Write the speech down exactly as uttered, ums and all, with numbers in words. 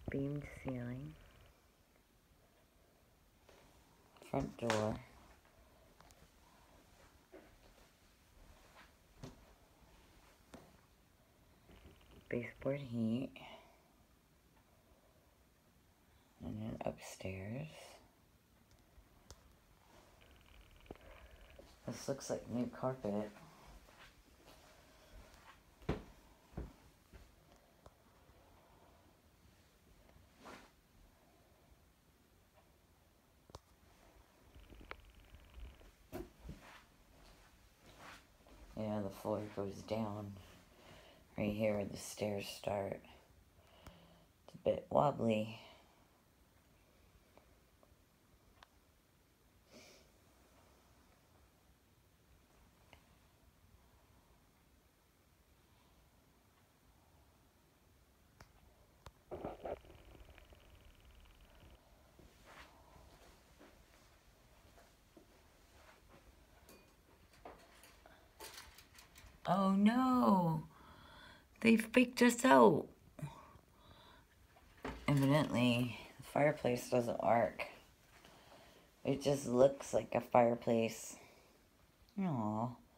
beamed ceiling, front door, baseboard heat, and then upstairs. This looks like new carpet. Yeah, the floor goes down right here where the stairs start. It's a bit wobbly. Oh no! They've faked us out! Evidently, the fireplace doesn't work. It just looks like a fireplace. Aww.